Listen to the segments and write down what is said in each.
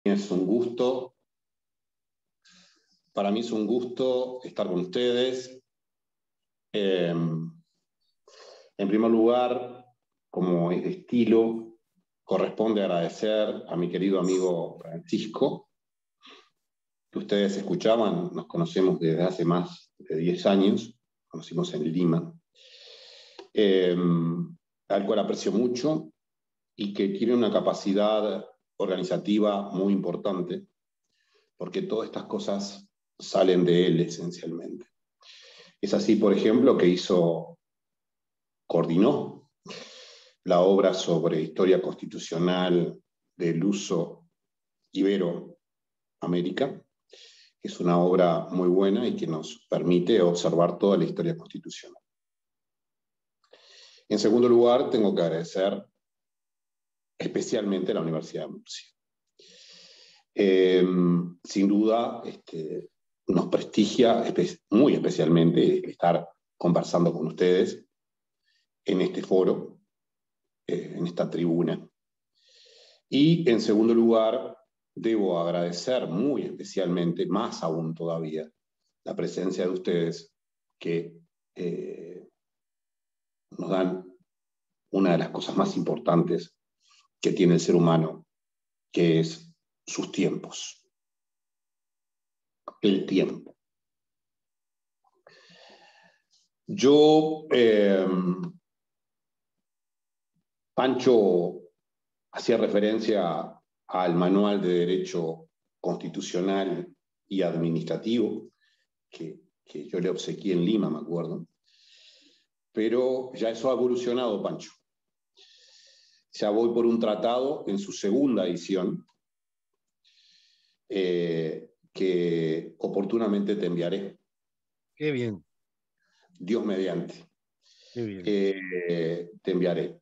Es un gusto, para mí es un gusto estar con ustedes. En primer lugar, como es de estilo, corresponde agradecer a mi querido amigo Francisco, que ustedes escuchaban, nos conocemos desde hace más de 10 años, conocimos en Lima, al cual aprecio mucho y que tiene una capacidad organizativa muy importante, porque todas estas cosas salen de él esencialmente. Es así, por ejemplo, que coordinó la obra sobre historia constitucional del uso Iberoamérica, que es una obra muy buena y que nos permite observar toda la historia constitucional. En segundo lugar, tengo que agradecer especialmente a la Universidad de Murcia. Sin duda, nos prestigia muy especialmente estar conversando con ustedes en este foro, en esta tribuna. Y en segundo lugar, debo agradecer muy especialmente, más aún todavía, la presencia de ustedes que nos dan una de las cosas más importantes que tiene el ser humano, que es sus tiempos. El tiempo. Yo, Pancho hacía referencia al Manual de Derecho Constitucional y Administrativo, que yo le obsequié en Lima, me acuerdo. Pero ya eso ha evolucionado, Pancho. Ya voy por un tratado en su segunda edición, que oportunamente te enviaré. Qué bien. Dios mediante. Qué bien. Te enviaré.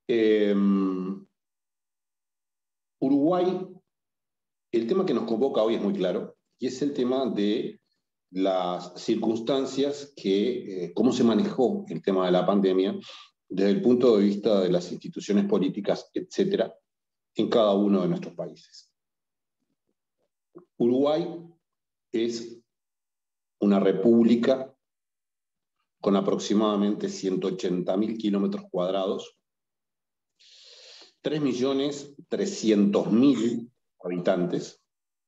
Uruguay, el tema que nos convoca hoy es muy claro, y es el tema de las circunstancias cómo se manejó el tema de la pandemia desde el punto de vista de las instituciones políticas, etcétera, en cada uno de nuestros países. Uruguay es una república con aproximadamente 180.000 kilómetros cuadrados, 3.300.000 habitantes.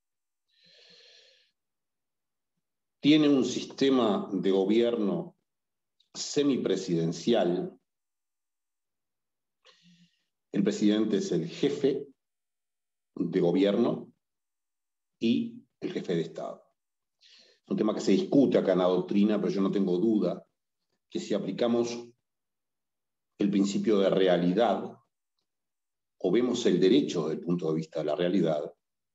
Tiene un sistema de gobierno semipresidencial. El presidente es el jefe de gobierno y el jefe de Estado. Es un tema que se discute acá en la doctrina, pero yo no tengo duda que si aplicamos el principio de realidad o vemos el derecho desde el punto de vista de la realidad,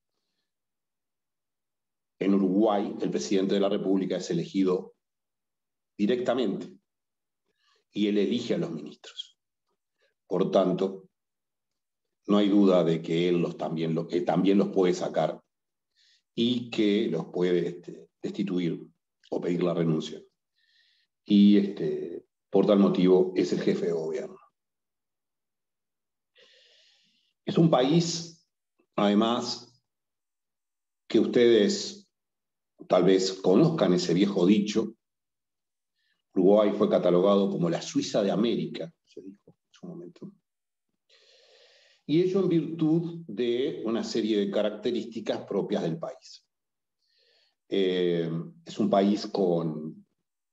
en Uruguay el presidente de la República es elegido directamente y él elige a los ministros. Por tanto, no hay duda de que él también los puede sacar y que los puede destituir o pedir la renuncia. Y por tal motivo es el jefe de gobierno. Es un país, además, que ustedes tal vez conozcan ese viejo dicho. Uruguay fue catalogado como la Suiza de América, se dijo en su momento. Y ello en virtud de una serie de características propias del país. Es un país con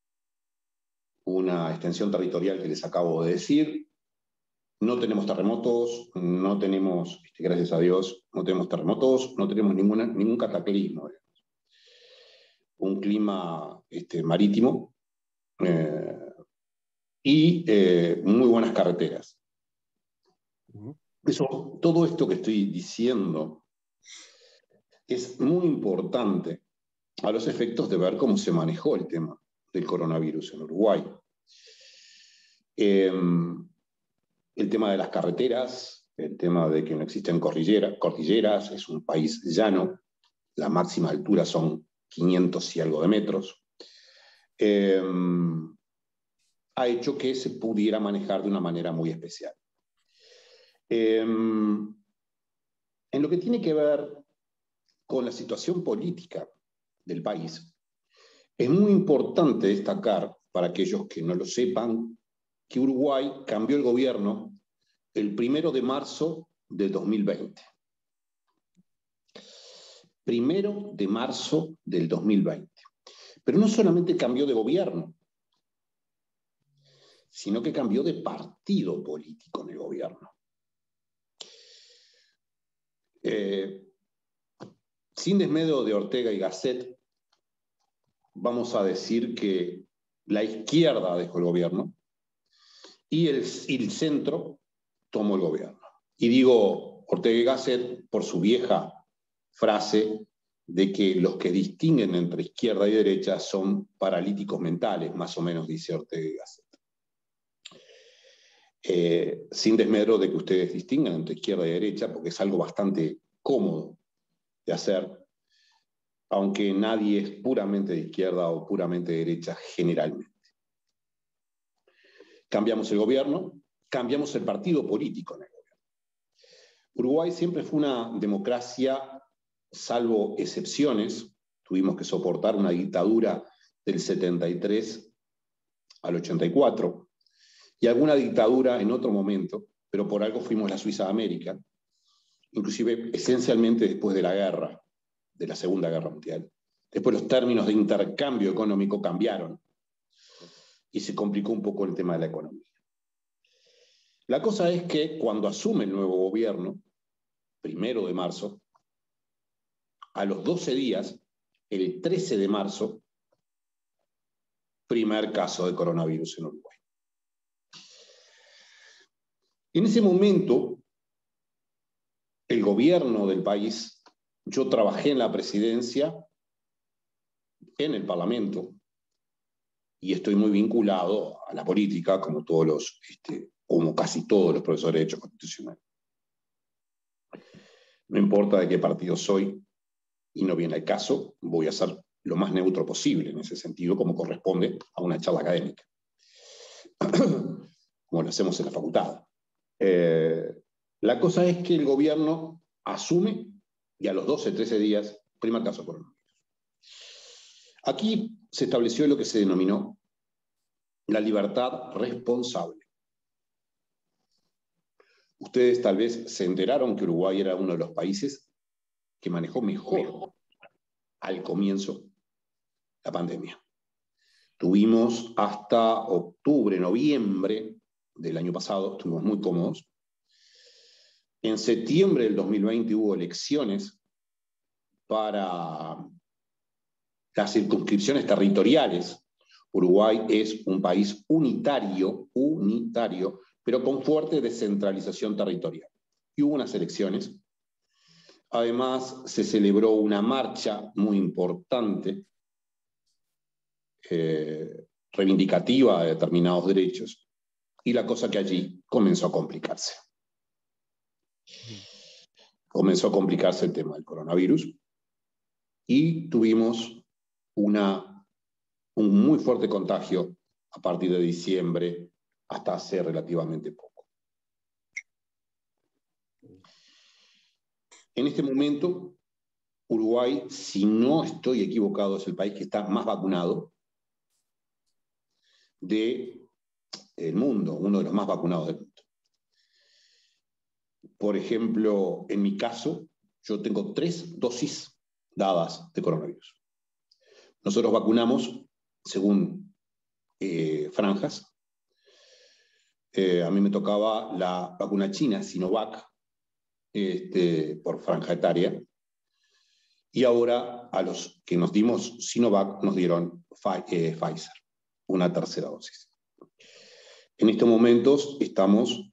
una extensión territorial que les acabo de decir. No tenemos terremotos, no tenemos, gracias a Dios, no tenemos terremotos, no tenemos ningún cataclismo. Un clima marítimo y muy buenas carreteras. Todo esto que estoy diciendo es muy importante a los efectos de ver cómo se manejó el tema del coronavirus en Uruguay. El tema de las carreteras, el tema de que no existen cordilleras, es un país llano, la máxima altura son 500 y algo de metros, ha hecho que se pudiera manejar de una manera muy especial. En lo que tiene que ver con la situación política del país, es muy importante destacar, para aquellos que no lo sepan, que Uruguay cambió el gobierno el 1 de marzo del 2020. 1 de marzo del 2020. Pero no solamente cambió de gobierno, sino que cambió de partido político en el gobierno. Sin desmedro de Ortega y Gasset, vamos a decir que la izquierda dejó el gobierno y el centro tomó el gobierno. Y digo Ortega y Gasset por su vieja frase de que los que distinguen entre izquierda y derecha son paralíticos mentales, más o menos dice Ortega y Gasset. Sin desmedro de que ustedes distingan entre izquierda y derecha, porque es algo bastante cómodo de hacer, aunque nadie es puramente de izquierda o puramente de derecha generalmente. Cambiamos el gobierno, cambiamos el partido político en el gobierno. Uruguay siempre fue una democracia, salvo excepciones. Tuvimos que soportar una dictadura del 73 al 84 y alguna dictadura en otro momento, pero por algo fuimos la Suiza de América, inclusive esencialmente después de la guerra, de la Segunda Guerra Mundial. Después los términos de intercambio económico cambiaron y se complicó un poco el tema de la economía. La cosa es que cuando asume el nuevo gobierno, 1 de marzo, a los 12 días, el 13 de marzo, primer caso de coronavirus en Uruguay. En ese momento, el gobierno del país, yo trabajé en la presidencia, en el Parlamento, y estoy muy vinculado a la política, como como casi todos los profesores de Derecho Constitucional. No importa de qué partido soy, y no viene al caso, voy a ser lo más neutro posible en ese sentido, como corresponde a una charla académica, como lo hacemos en la facultad. La cosa es que el gobierno asume y a los 12, 13 días, primer caso de coronavirus. Aquí se estableció lo que se denominó la libertad responsable. Ustedes tal vez se enteraron que Uruguay era uno de los países que manejó mejor al comienzo la pandemia. Tuvimos hasta octubre, noviembre del año pasado, estuvimos muy cómodos. En septiembre del 2020 hubo elecciones para las circunscripciones territoriales. Uruguay es un país unitario, pero con fuerte descentralización territorial. Y hubo unas elecciones. Además, se celebró una marcha muy importante, reivindicativa de determinados derechos, y la cosa que allí comenzó a complicarse. Comenzó a complicarse el tema del coronavirus y tuvimos un muy fuerte contagio a partir de diciembre hasta hace relativamente poco. En este momento, Uruguay, si no estoy equivocado, es el país que está más vacunado del mundo, uno de los más vacunados del mundo. Por ejemplo, en mi caso, yo tengo 3 dosis dadas de coronavirus. Nosotros vacunamos según franjas. A mí me tocaba la vacuna china, Sinovac, por franja etaria. Y ahora a los que nos dimos Sinovac nos dieron Pfizer, una tercera dosis. En estos momentos estamos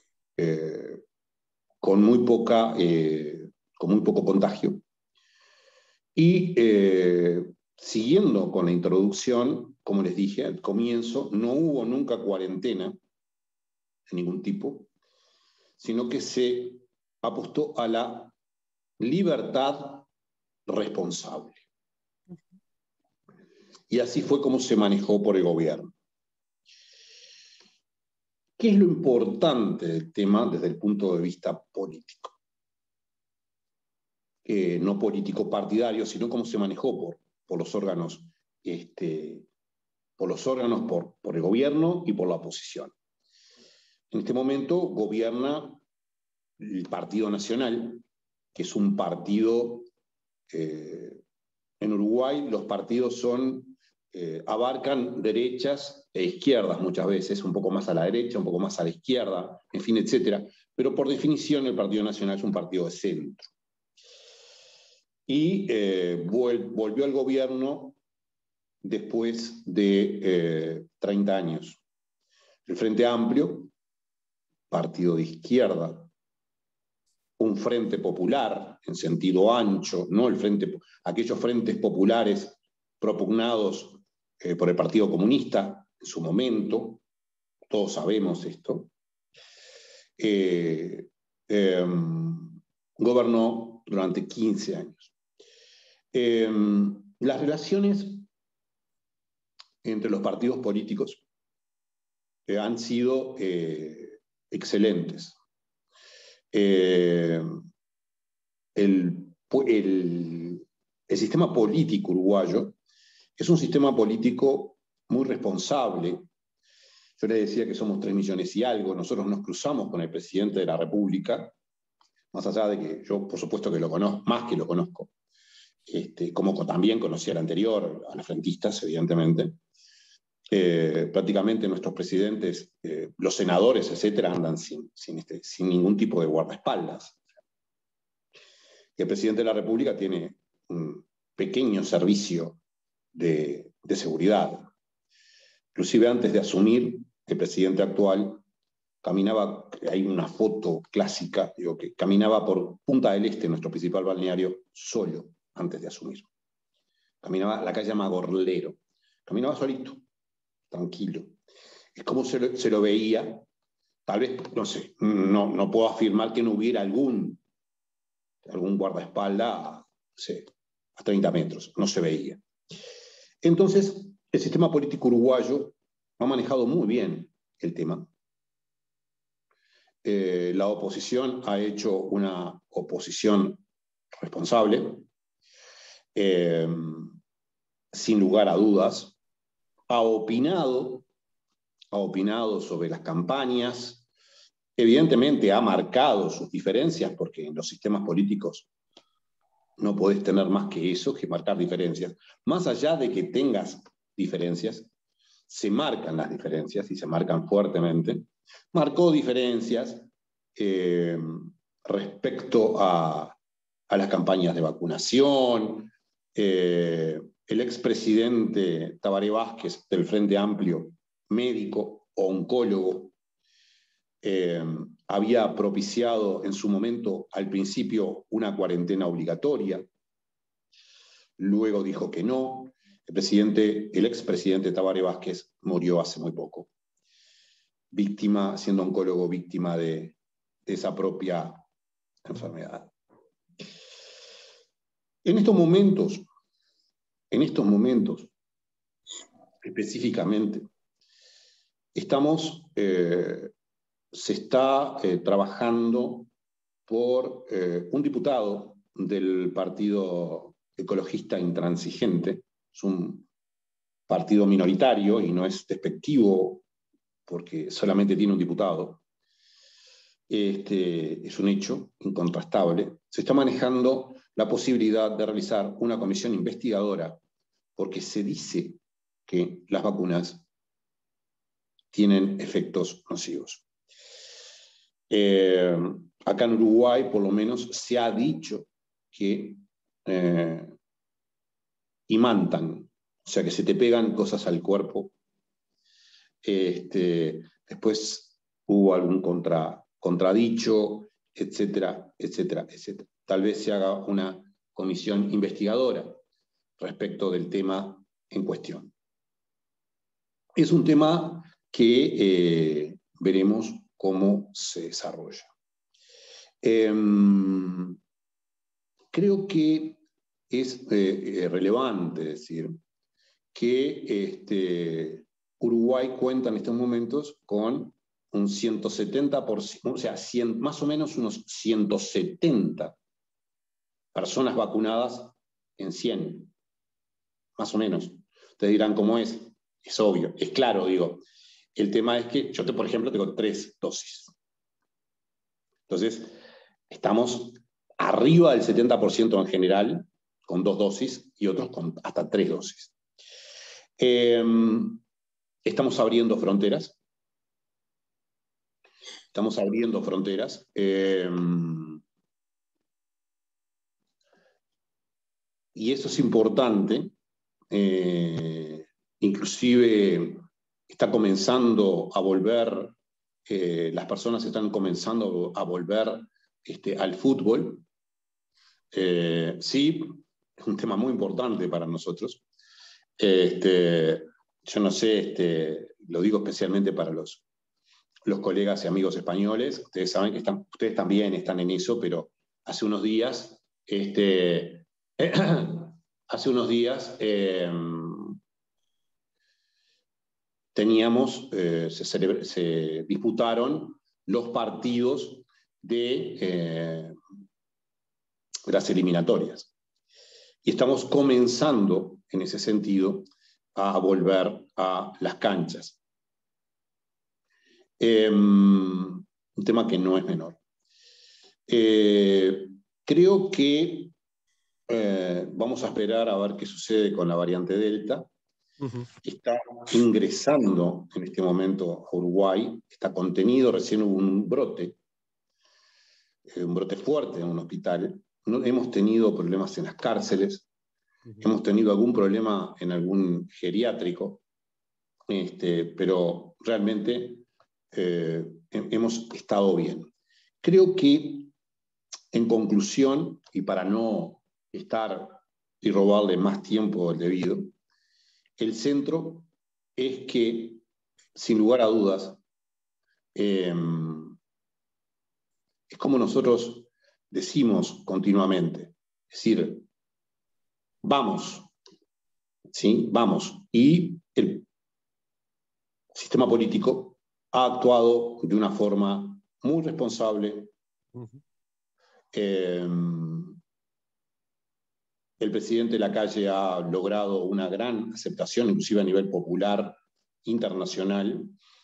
con muy poco contagio. Y siguiendo con la introducción, como les dije al comienzo, no hubo nunca cuarentena de ningún tipo, sino que se apostó a la libertad responsable. Y así fue como se manejó por el gobierno. ¿Qué es lo importante del tema desde el punto de vista político? no político partidario, sino cómo se manejó por los órganos, por el gobierno y por la oposición. En este momento gobierna el Partido Nacional, que es un partido, en Uruguay los partidos abarcan derechas e izquierdas muchas veces, un poco más a la derecha, un poco más a la izquierda, en fin, etcétera. Pero por definición el Partido Nacional es un partido de centro. Y volvió al gobierno después de 30 años. El Frente Amplio, partido de izquierda, un frente popular en sentido ancho, no aquellos frentes populares propugnados por el Partido Comunista en su momento, todos sabemos esto, gobernó durante 15 años. Las relaciones entre los partidos políticos han sido excelentes. El sistema político uruguayo es un sistema político muy responsable. Yo les decía que somos 3 millones y algo. Nosotros nos cruzamos con el presidente de la República, más allá de que yo, por supuesto, que lo conozco, más que lo conozco, como también conocía al anterior, a los frentistas, evidentemente. Prácticamente nuestros presidentes, los senadores, etcétera, andan sin ningún tipo de guardaespaldas. El presidente de la República tiene un pequeño servicio de seguridad. Inclusive antes de asumir, el presidente actual caminaba, hay una foto clásica, que caminaba por Punta del Este, nuestro principal balneario, solo antes de asumir. Caminaba, la calle llama Gorlero, caminaba solito, tranquilo. Es como se lo veía, tal vez, no sé, no puedo afirmar que no hubiera algún guardaespaldas, no sé, a 30 metros, no se veía. Entonces, el sistema político uruguayo ha manejado muy bien el tema. La oposición ha hecho una oposición responsable, sin lugar a dudas. Ha opinado sobre las campañas, evidentemente ha marcado sus diferencias, porque en los sistemas políticos no podés tener más que eso, que marcar diferencias. Más allá de que tengas diferencias, se marcan las diferencias y se marcan fuertemente. Marcó diferencias respecto a las campañas de vacunación. El expresidente Tabaré Vázquez del Frente Amplio, médico, oncólogo, había propiciado en su momento, al principio, una cuarentena obligatoria. Luego dijo que no. El expresidente Tabaré Vázquez murió hace muy poco, siendo oncólogo, víctima de esa propia enfermedad. En estos momentos, específicamente, se está trabajando por un diputado del Partido Ecologista Intransigente. Es un partido minoritario y no es despectivo porque solamente tiene un diputado. Es un hecho incontrastable. Se está manejando la posibilidad de realizar una comisión investigadora porque se dice que las vacunas tienen efectos nocivos. Acá en Uruguay, por lo menos, se ha dicho que imantan, o sea, que se te pegan cosas al cuerpo. Después hubo algún contradicho, etcétera, etcétera, etcétera. Tal vez se haga una comisión investigadora respecto del tema en cuestión. Es un tema que veremos cómo se desarrolla. Creo que es relevante decir que Uruguay cuenta en estos momentos con un 170%, o sea, más o menos unos 170 personas vacunadas en 100, más o menos. Ustedes dirán cómo es obvio, es claro, digo. El tema es que yo, por ejemplo, tengo 3 dosis. Entonces, estamos arriba del 70% en general, con 2 dosis, y otros con hasta 3 dosis. Estamos abriendo fronteras. Y eso es importante. Inclusive está comenzando a volver, las personas están comenzando a volver al fútbol. Sí, es un tema muy importante para nosotros. Yo no sé, lo digo especialmente para los colegas y amigos españoles. Ustedes saben que ustedes también están en eso, pero hace unos días, se disputaron los partidos de las eliminatorias. Y estamos comenzando, en ese sentido, a volver a las canchas. Un tema que no es menor. Creo que vamos a esperar a ver qué sucede con la variante Delta. Está ingresando en este momento a Uruguay, está contenido, recién hubo un brote fuerte en un hospital. No, hemos tenido problemas en las cárceles, hemos tenido algún problema en algún geriátrico, pero realmente hemos estado bien. Creo que, en conclusión, y para no estar y robarle más tiempo del debido, el centro es que, sin lugar a dudas, es como nosotros decimos continuamente, es decir, vamos, ¿sí? Vamos. Y el sistema político ha actuado de una forma muy responsable. El presidente Lacalle ha logrado una gran aceptación, inclusive a nivel popular, internacional,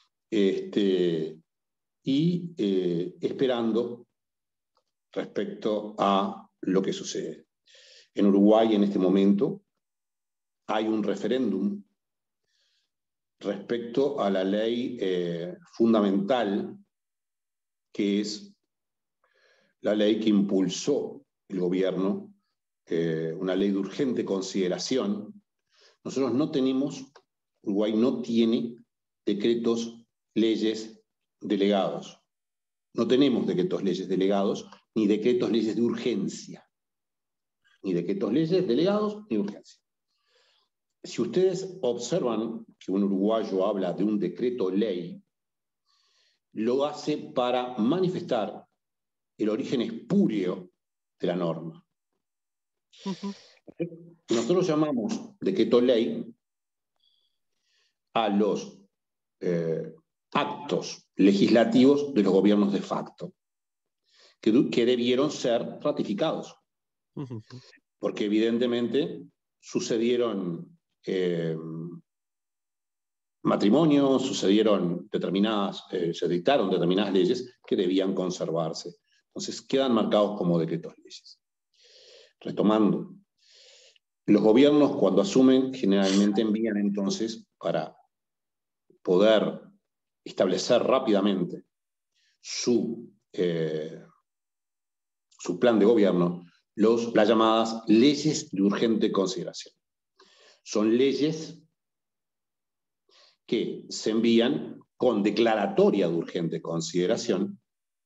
y esperando respecto a lo que sucede. En Uruguay, en este momento, hay un referéndum respecto a la ley fundamental, que es la ley que impulsó el gobierno, una ley de urgente consideración. Nosotros no tenemos, Uruguay no tiene decretos, leyes delegados. No tenemos decretos, leyes delegados, ni decretos, leyes de urgencia. Ni decretos, leyes delegados, ni urgencia. Si ustedes observan que un uruguayo habla de un decreto ley, lo hace para manifestar el origen espúreo de la norma. Nosotros llamamos decreto ley a los actos legislativos de los gobiernos de facto, que debieron ser ratificados. Porque evidentemente sucedieron matrimonios, se dictaron determinadas leyes que debían conservarse. Entonces quedan marcados como decretos leyes. Retomando, los gobiernos, cuando asumen, generalmente envían entonces, para poder establecer rápidamente su plan de gobierno, las llamadas leyes de urgente consideración. Son leyes que se envían con declaratoria de urgente consideración,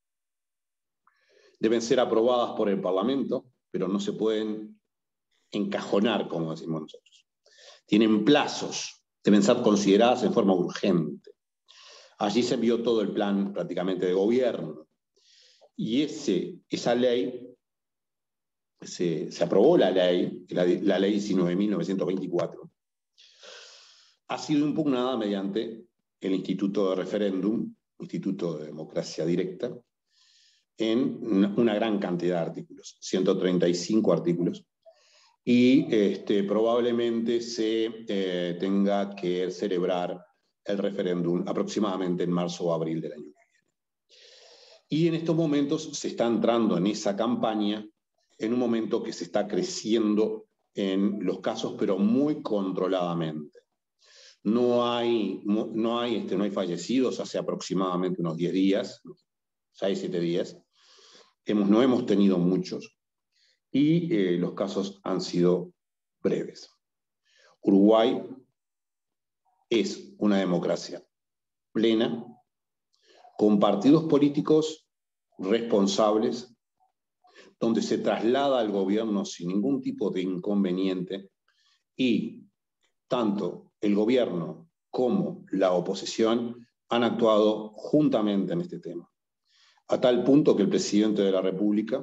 deben ser aprobadas por el Parlamento, pero no se pueden encajonar, como decimos nosotros. Tienen plazos, deben ser consideradas en forma urgente. Allí se envió todo el plan prácticamente de gobierno. Y esa ley, se aprobó la ley 19.924, ha sido impugnada mediante el Instituto de Referéndum, Instituto de Democracia Directa, en una gran cantidad de artículos, 135 artículos, y probablemente se tenga que celebrar el referéndum aproximadamente en marzo o abril del año que viene. Y en estos momentos se está entrando en esa campaña, en un momento que se está creciendo en los casos, pero muy controladamente. No hay fallecidos hace aproximadamente unos 10 días, 6, 7 días. No hemos tenido muchos y los casos han sido breves. Uruguay es una democracia plena, con partidos políticos responsables, donde se traslada al gobierno sin ningún tipo de inconveniente y tanto el gobierno como la oposición han actuado juntamente en este tema, a tal punto que el presidente de la República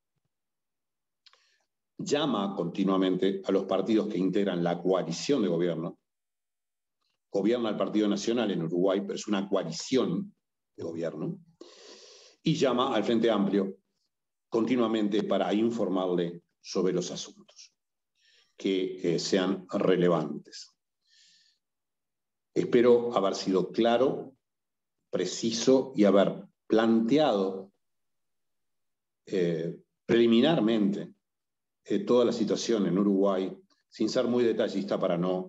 llama continuamente a los partidos que integran la coalición de gobierno. Gobierna el Partido Nacional en Uruguay, pero es una coalición de gobierno, y llama al Frente Amplio continuamente para informarle sobre los asuntos que sean relevantes. Espero haber sido claro, preciso y haber planteado preliminarmente toda la situación en Uruguay, sin ser muy detallista para no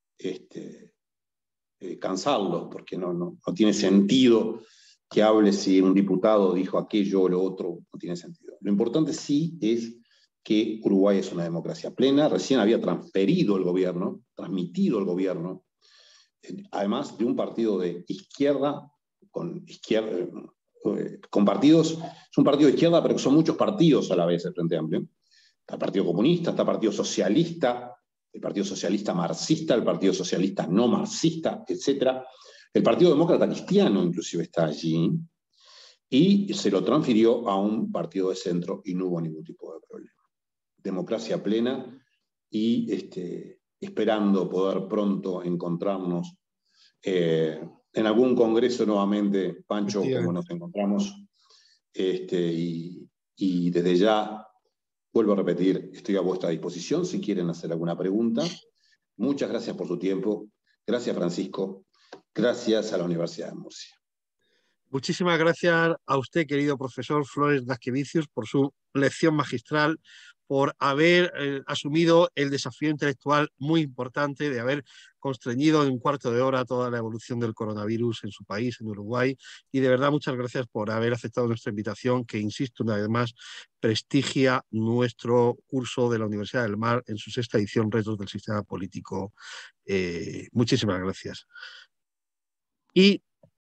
cansarlos, porque no tiene sentido que hable si un diputado dijo aquello o lo otro, no tiene sentido. Lo importante sí es que Uruguay es una democracia plena, recién había transmitido el gobierno, además de un partido de izquierda, con partidos, es un partido de izquierda, pero que son muchos partidos a la vez el Frente Amplio. Está el Partido Comunista, está el Partido Socialista marxista, el Partido Socialista no marxista, etc. El Partido Demócrata Cristiano inclusive está allí, y se lo transfirió a un partido de centro y no hubo ningún tipo de problema. Democracia plena y esperando poder pronto encontrarnos en algún congreso nuevamente, Pancho, como nos encontramos, y desde ya, vuelvo a repetir, estoy a vuestra disposición si quieren hacer alguna pregunta. Muchas gracias por su tiempo. Gracias, Francisco. Gracias a la Universidad de Murcia. Muchísimas gracias a usted, querido profesor Flores Dasquevicius, por su lección magistral, por haber asumido el desafío intelectual muy importante de haber constreñido en un cuarto de hora toda la evolución del coronavirus en su país, en Uruguay. Y de verdad, muchas gracias por haber aceptado nuestra invitación, que, insisto, una vez más, prestigia nuestro curso de la Universidad del Mar en su 6ª edición, Retos del Sistema Político. Muchísimas gracias. Y